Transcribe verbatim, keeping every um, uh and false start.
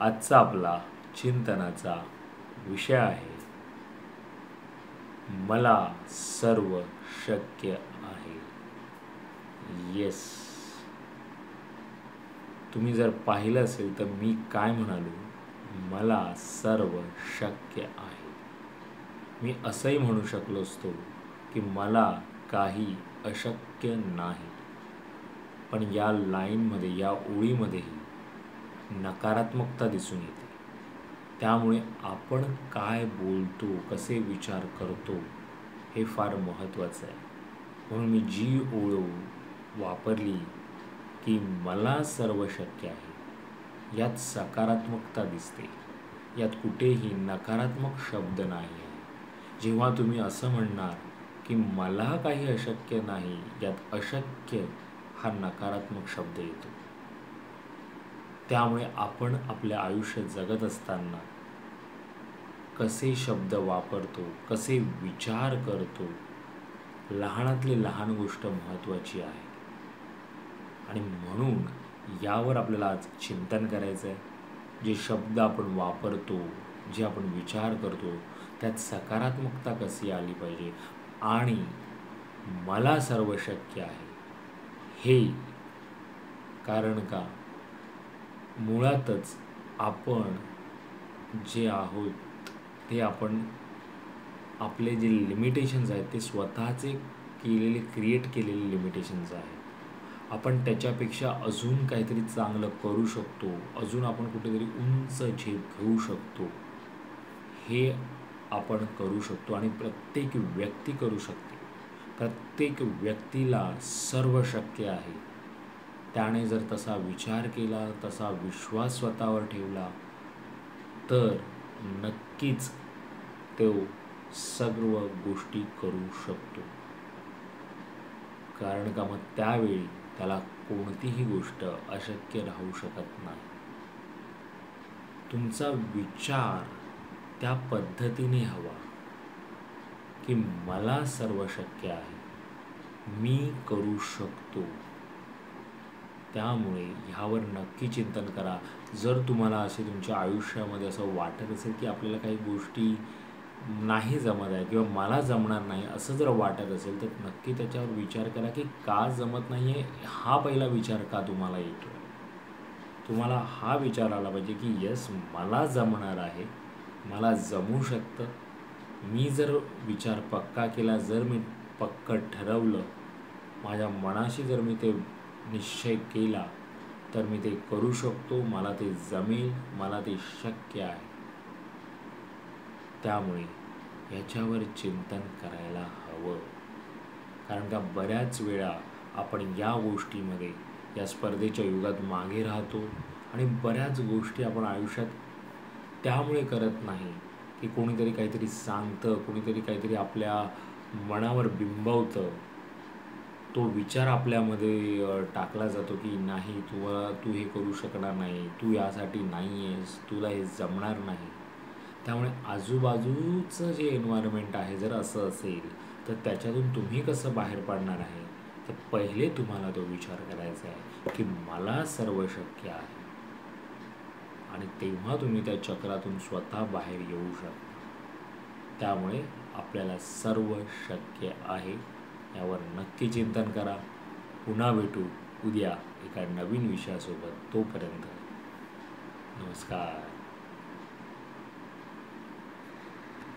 आजचा आपला चिंतनाचा विषय आहे, मला सर्व शक्य आहे. येस, तुम्ही जर पाहिलं असेल तर मी काय म्हणालो, मला सर्व शक्य आहे. मी असंही म्हणू शकलो असतो की मला काही अशक्य नाही. पण या लाईनमध्ये, या ओळीमध्येही नकारात्मकता दिसून येते. त्यामुळे आपण काय बोलतो, कसे विचार करतो हे फार महत्त्वाचं आहे. म्हणून मी जी ओळ वापरली की मला सर्व शक्य आहे, यात सकारात्मकता दिसते, यात कुठेही नकारात्मक शब्द नाही आहे. जेव्हा तुम्ही असं म्हणणार की मला काही अशक्य नाही, यात अशक्य हा नकारात्मक शब्द येतो. त्यामुळे आपण आपले आयुष्य जगत असताना कसे शब्द वापरतो, कसे विचार करतो, लहानातली लहान गोष्ट महत्त्वाची आहे. आणि म्हणून यावर आपल्याला आज चिंतन करायचं आहे. जे शब्द आपण वापरतो, जे आपण विचार करतो, त्यात सकारात्मकता कशी आली पाहिजे आणि मला सर्व शक्य आहे हे. कारण का, मुळातच आपण जे आहोत ते आपण आपले जे लिमिटेशन्स आहेत ते स्वतःचे केलेले, क्रिएट केलेले लिमिटेशन्स आहेत. आपण त्याच्यापेक्षा अजून काहीतरी चांगलं करू शकतो, अजून आपण कुठेतरी उंच झेप घेऊ शकतो, हे आपण करू शकतो आणि प्रत्येक व्यक्ती करू शकते. प्रत्येक व्यक्तीला सर्व शक्य आहे. त्याने जर तसा विचार केला, तसा विश्वास स्वतःवर ठेवला तर नक्कीच तो सर्व गोष्टी करू शकतो. कारण का, मग त्यावेळी त्याला कोणतीही गोष्ट अशक्य राहू शकत नाही. तुमचा विचार त्या पद्धतीने हवा की मला सर्व शक्य आहे, मी करू शकतो. त्यामुळे ह्यावर नक्की चिंतन करा. जर तुम्हाला असे तुमच्या आयुष्यामध्ये असं वाटत असेल की आपल्याला काही गोष्टी नाही जमत आहे किंवा मला जमणार नाही असं जर वाटत असेल तर नक्की त्याच्यावर विचार करा की का जमत नाही आहे. हा पहिला विचार का तुम्हाला येतो आहे. तुम्हाला हा विचार आला पाहिजे की यस, मला जमणार आहे, मला जमू शकतं. मी जर विचार पक्का केला, जर मी पक्कं ठरवलं, माझ्या मनाशी जर मी ते निश्चय केला तर मी ते करू शकतो, मला ते जमेल, मला ते शक्य आहे. त्यामुळे ह्याच्यावर चिंतन करायला हवं. कारण का, बऱ्याच वेळा आपण या गोष्टीमध्ये, या स्पर्धेच्या युगात मागे राहतो आणि बऱ्याच गोष्टी आपण आयुष्यात त्यामुळे करत नाही की कोणीतरी काहीतरी सांगतं, कोणीतरी काहीतरी आपल्या मनावर बिंबवतं. तो विचार आपल्यामध्ये टाकला जातो की नाही, तुला तू हे करू शकणार नाही, तू यासाठी नाही आहेस, तुला हे जमणार नाही. त्यामुळे आजूबाजूचं जे एन्व्हायरमेंट आहे जर असं असेल तर त्याच्यातून तुम्ही कसं बाहेर पडणार आहे, तर पहिले तुम्हाला तो विचार करायचा आहे की मला सर्व शक्य आहे. आणि तेव्हा तुम्ही त्या चक्रातून स्वतः बाहेर येऊ शकता. त्यामुळे आपल्याला सर्व शक्य आहे. यावर नक्की चिंतन करा. पुन्हा भेटू उद्या एका नवीन विषयासोबत. तोपर्यंत नमस्कार.